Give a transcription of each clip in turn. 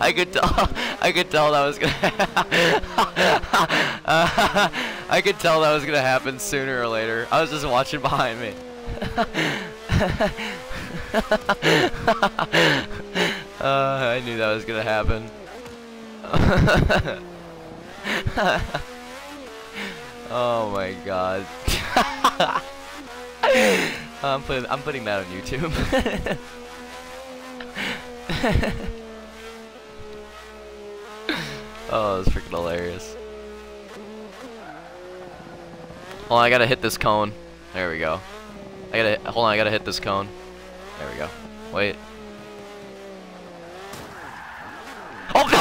I could tell that was gonna I could tell that was gonna happen sooner or later. I was just watching behind me. I knew that was gonna happen. Oh my god. I'm putting that on YouTube. Oh, that's freaking hilarious. Hold on, I gotta hit this cone. There we go. Hold on, I gotta hit this cone. There we go. Wait. Oh no!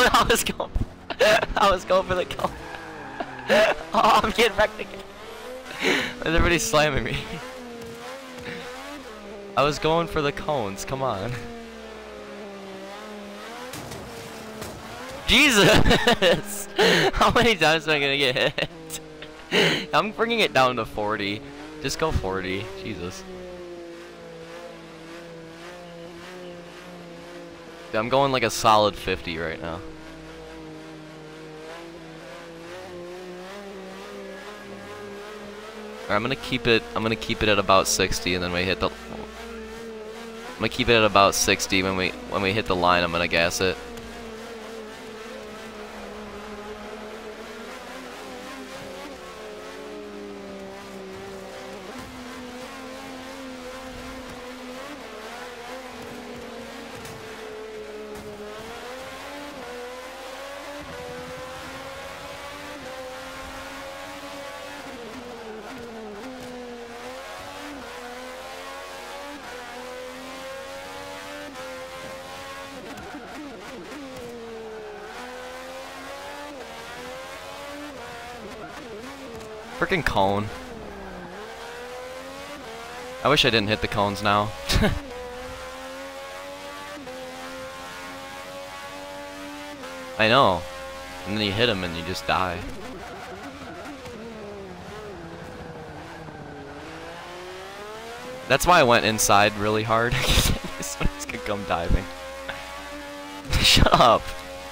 I was going for the cone. Oh, I'm getting wrecked again. Everybody's slamming me. I was going for the cones, come on. Jesus! How many times am I gonna get hit? I'm bringing it down to 40. Just go 40. Jesus. I'm going like a solid 50 right now. I'm gonna keep it at about 60, and then we hit the. I'm gonna keep it at about 60 when we hit the line. I'm gonna gas it. Freaking cone. I wish I didn't hit the cones now. I know. And then you hit them and you just die. That's why I went inside really hard. Someone's gonna come diving. Shut up.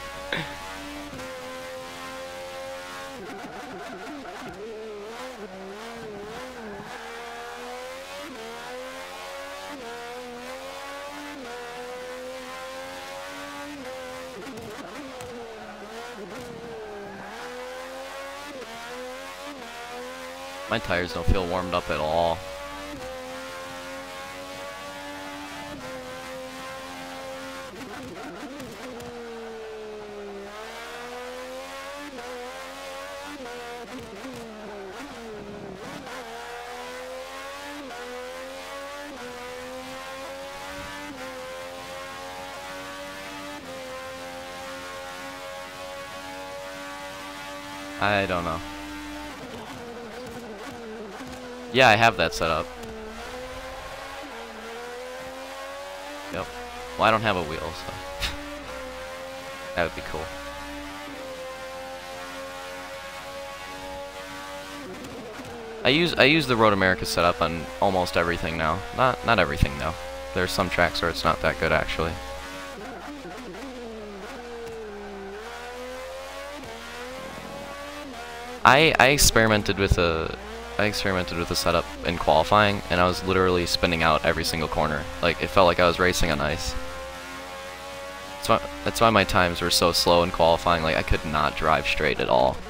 My tires don't feel warmed up at all. I don't know. Yeah, I have that set up. Yep. Well, I don't have a wheel, so that would be cool. I use the Road America setup on almost everything now. Not everything though. There's some tracks where it's not that good actually. I experimented with a setup in qualifying, and I was literally spinning out every single corner. Like, it felt like I was racing on ice. That's why my times were so slow in qualifying. Like, I could not drive straight at all.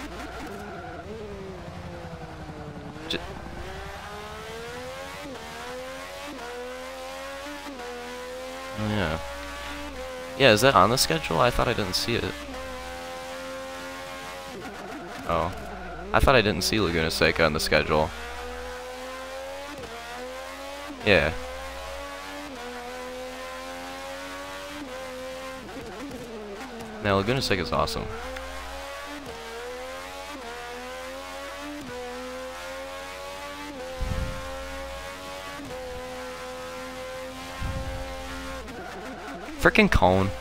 Oh, yeah. Yeah, is that on the schedule? I thought I didn't see it. Oh. I thought I didn't see Laguna Seca on the schedule. Yeah. Now, Laguna Seca is awesome. Frickin' cone.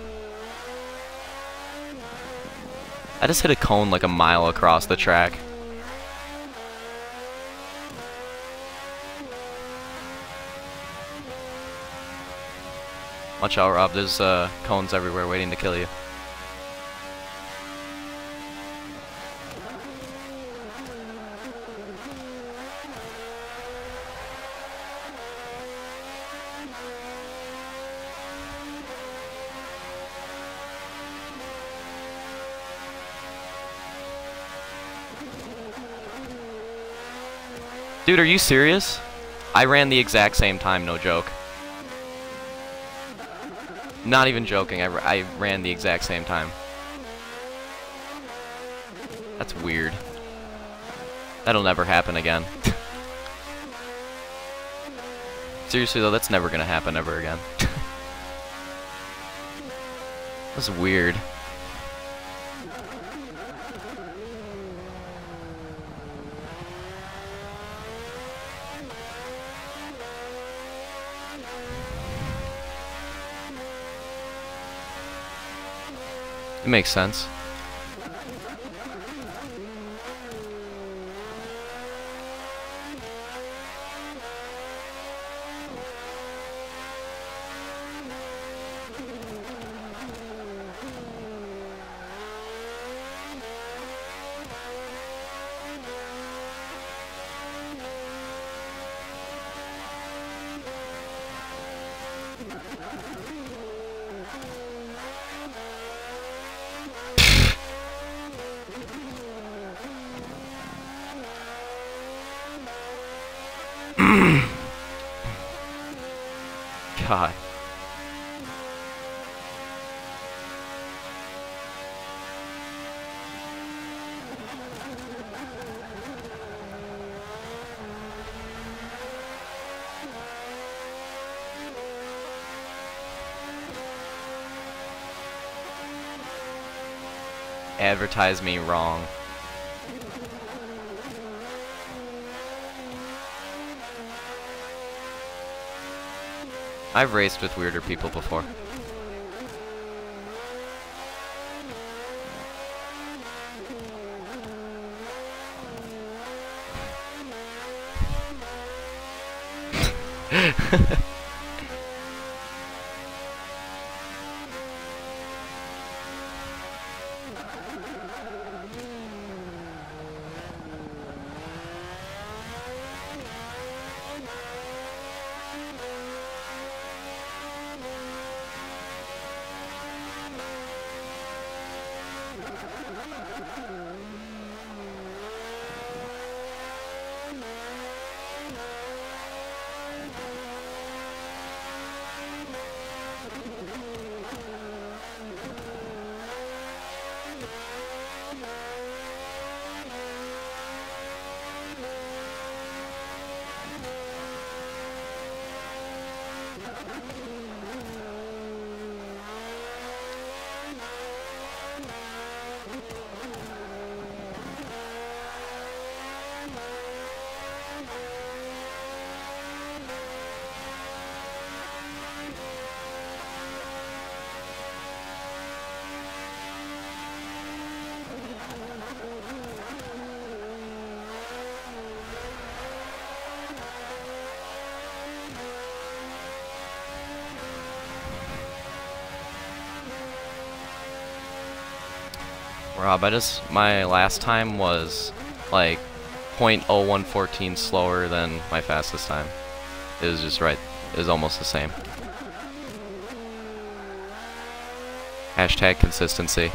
I just hit a cone like a mile across the track. Watch out, Rob. There's cones everywhere waiting to kill you. Dude, are you serious? I ran the exact same time, no joke. Not even joking, I ran the exact same time. That's weird. That'll never happen again. Seriously though, that's never gonna happen ever again. That's weird. It makes sense. God. Advertise me wrong. I've raced with weirder people before. Rob, my last time was like 0.0114 slower than my fastest time. It was just right, it was almost the same. Hashtag consistency.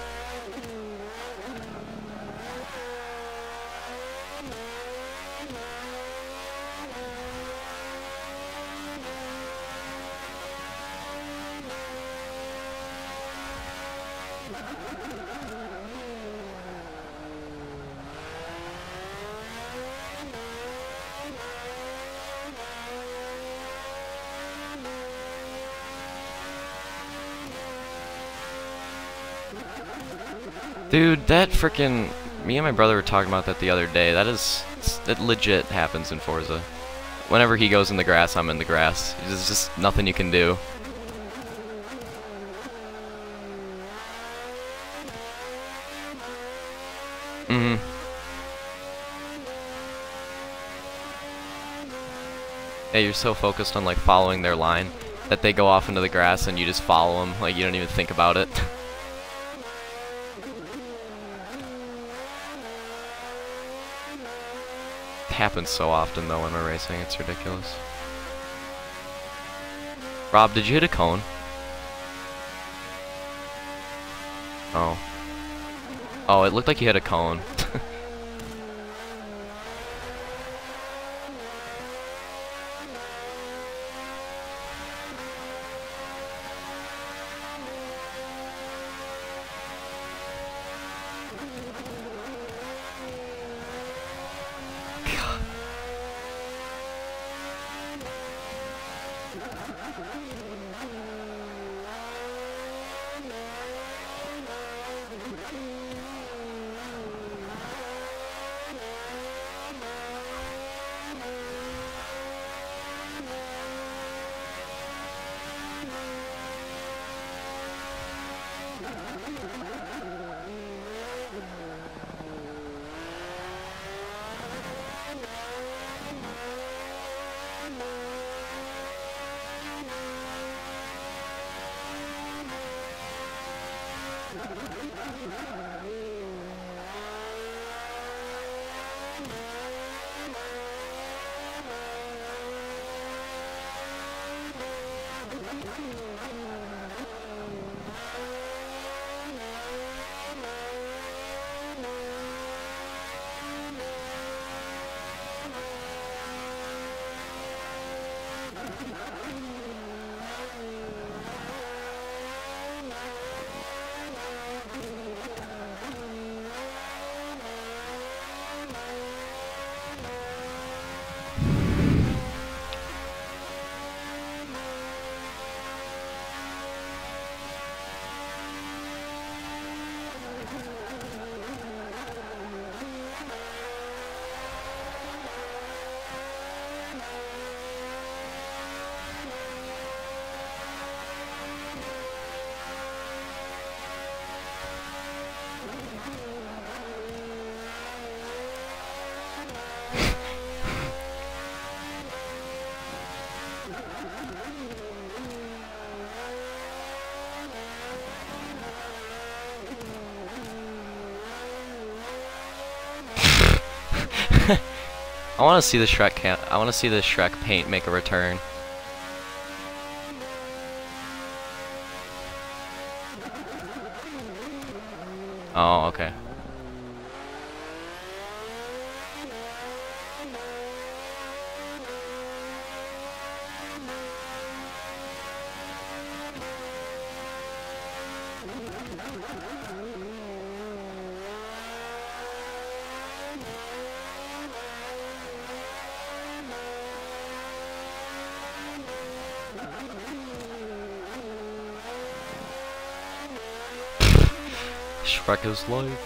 Dude, that frickin'... Me and my brother were talking about that the other day. That legit happens in Forza. Whenever he goes in the grass, I'm in the grass. There's just nothing you can do. Yeah, you're so focused on like following their line. that they go off into the grass and you just follow them, like you don't even think about it. It happens so often though when we're racing, it's ridiculous. Rob, did you hit a cone? Oh. Oh, it looked like you hit a cone. I want to see the I want to see the Shrek paint make a return. Oh, okay. Shrek is life.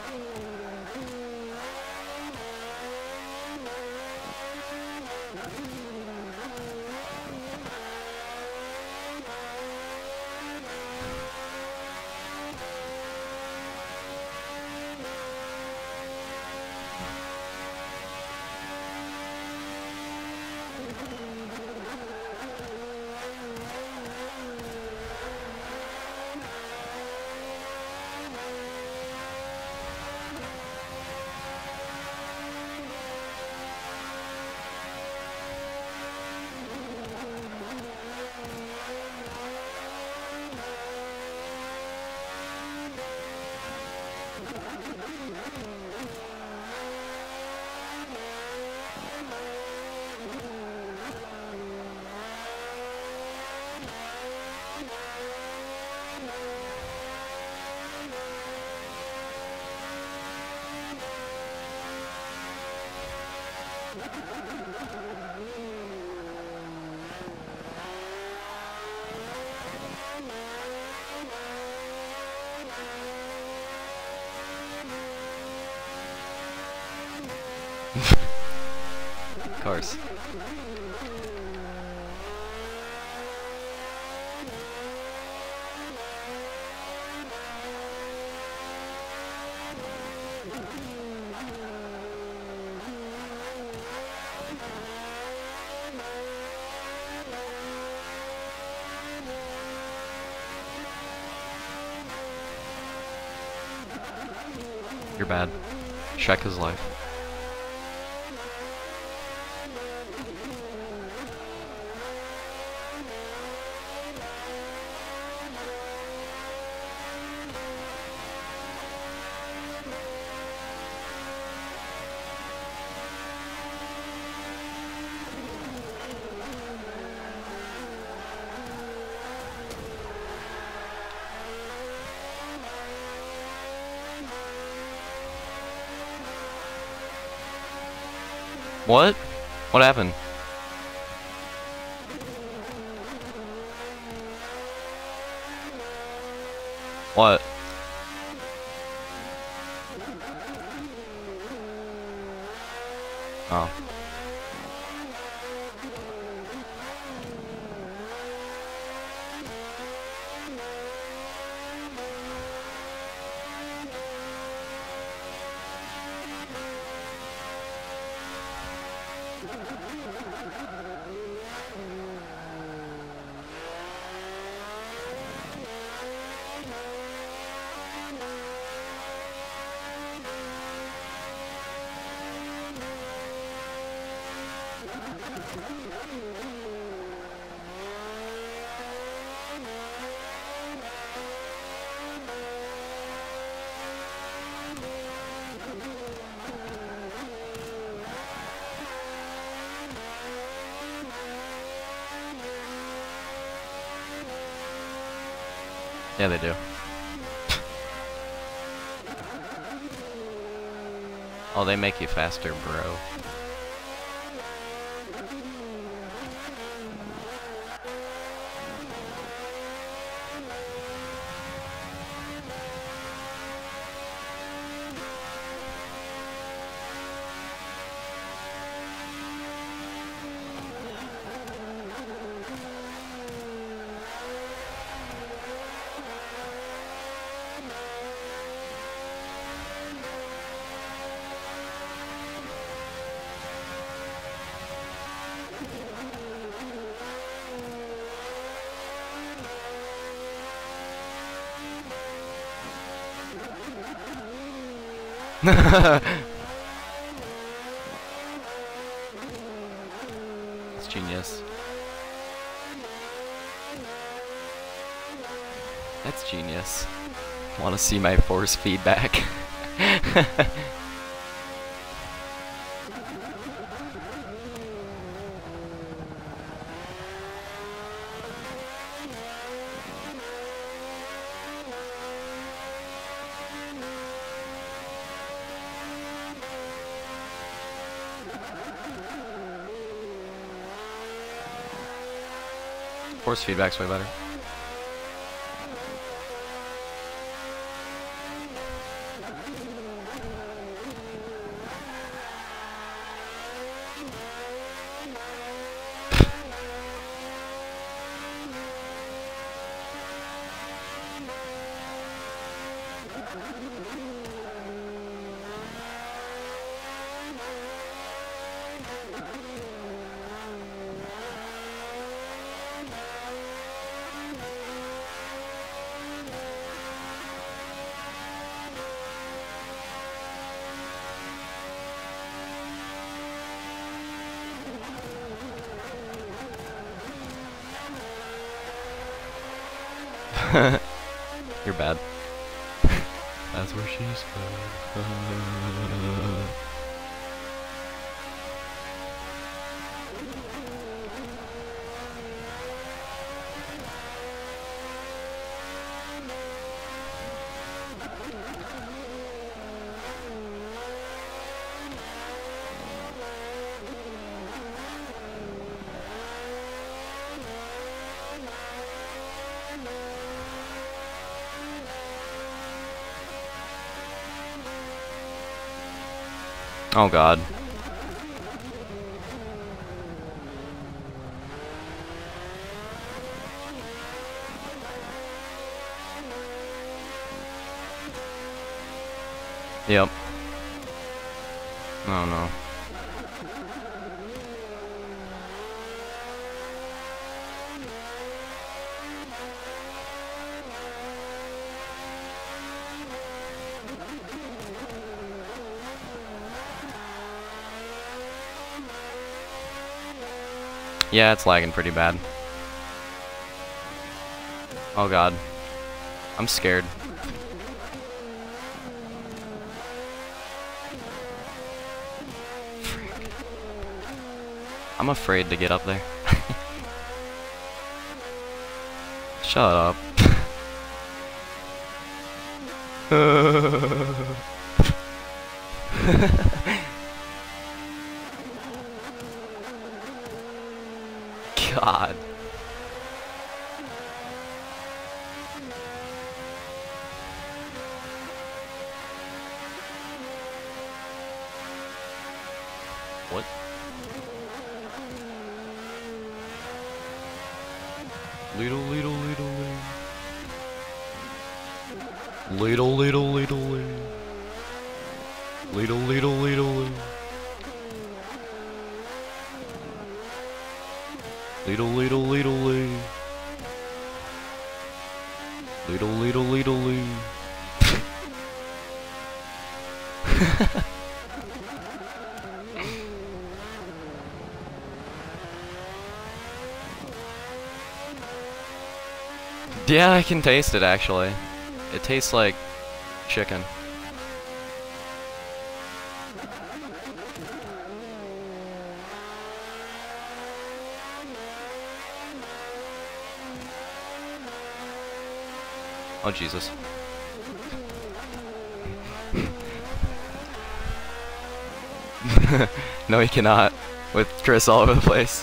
Of course. You're bad. Check his life. What? What happened? What? Oh. Yeah, they do. Oh, they make you faster, bro. It's genius. That's genius. Want to see my force feedback? Force feedback's way better. You're bad. That's where she's from. Oh god. Yep. Oh no. Yeah, it's lagging pretty bad. Oh god. I'm scared. Frick. I'm afraid to get up there. Shut up. God. What? Little, little, little, little, little, little, little, little, little, little. Little, little, little, little, little, little. Yeah, I can taste it actually. It tastes like chicken. Oh, Jesus. No, you cannot. With Chris all over the place.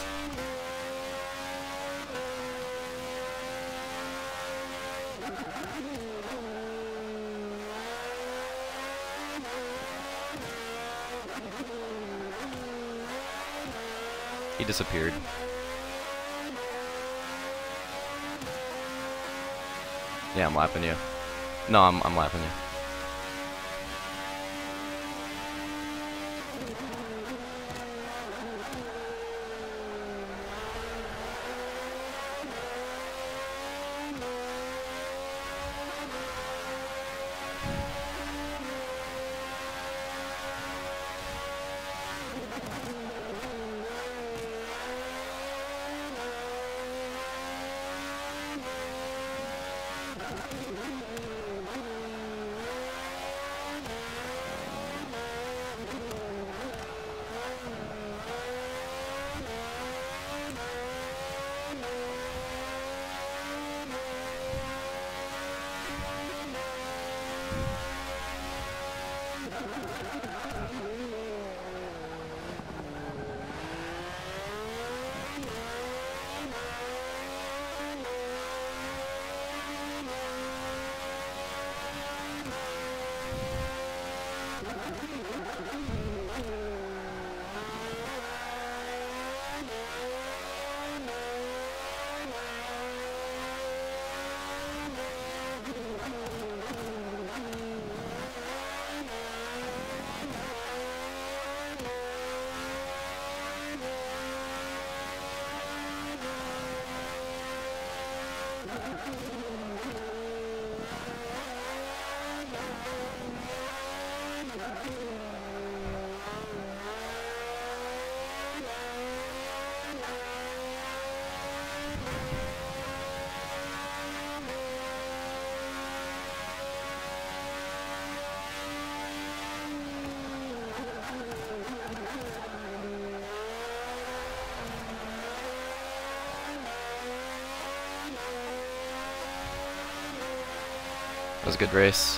He disappeared. Yeah, I'm lapping you. No, I'm lapping you. That was a good race.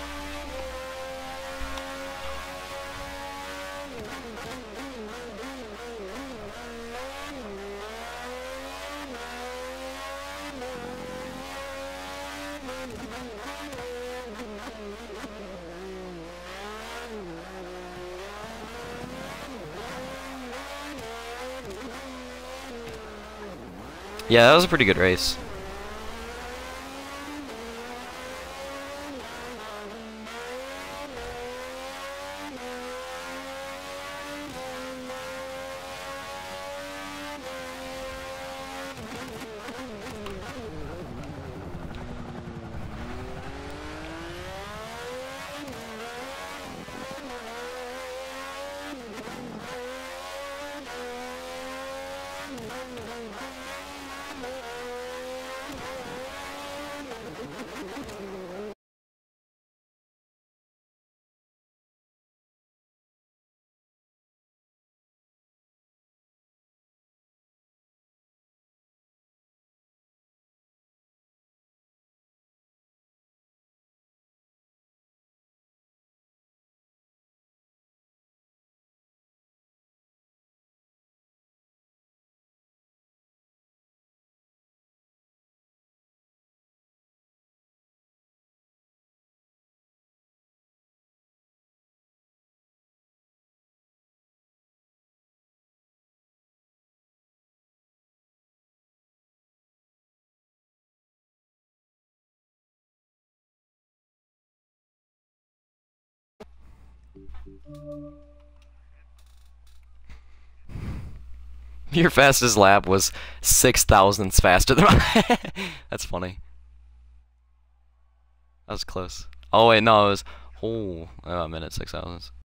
Yeah, that was a pretty good race. Your fastest lap was 6 thousandths faster than mine. That's funny. That was close. Oh wait, no, it was a minute 6 thousandths.